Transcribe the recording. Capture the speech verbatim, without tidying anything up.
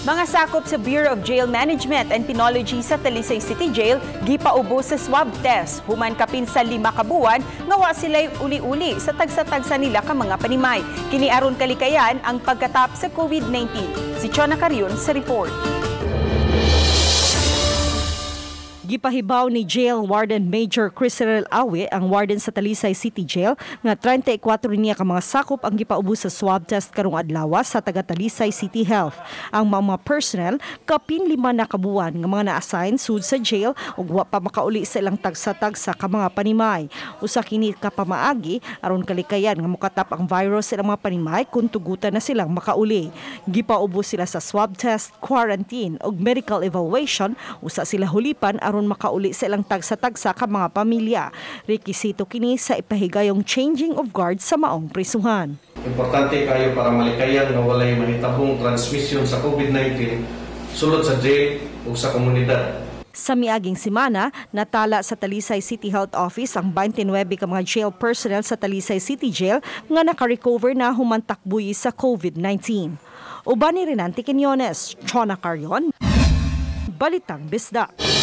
Mga sakop sa Bureau of Jail Management and Penology sa Talisay City Jail gipaubo sa swab test. Human kapin sa lima ka buwan nga wa sila'y uli-uli sa tagsa-tagsa nila ka mga panimay. Kini aron kalikayan ang pagkatap sa COVID nineteen. Si Chona Carion sa report. Gipahibaw ni Jail Warden Major Crisrel Awe, ang warden sa Talisay City Jail, nga thirty-four niya ka mga sakop ang gipaubos sa swab test karong adlaw sa taga Talisay City Health. Ang mga personnel kapin lima na kabuan nga mga na-assign sud sa jail ug wa pa makauli sa ilang tagsa-tagsa ka mga panimay. Usa kini ka pamaagi aron kalikayan nga mokatap ang virus sa ilang mga panimay kung tugutan na silang makauli. Gipaubos sila sa swab test, quarantine ug medical evaluation usa sila hulipan aron makauli sa ilang tagsa-tagsa ka mga pamilya. Rekisito kini sa ipahigayong changing of guard sa maong prisuhan. Importante kayo para malikayan nga walay mahitabong transmission sa COVID nineteen sulod sa jail ug sa komunidad. Sa miaging semana, natala sa Talisay City Health Office ang twenty-nine ka mga jail personnel sa Talisay City Jail nga naka-recover na human takbuhi sa COVID nineteen. Uban ni Renante Quinones, Chona Carion, Balitang Bisda.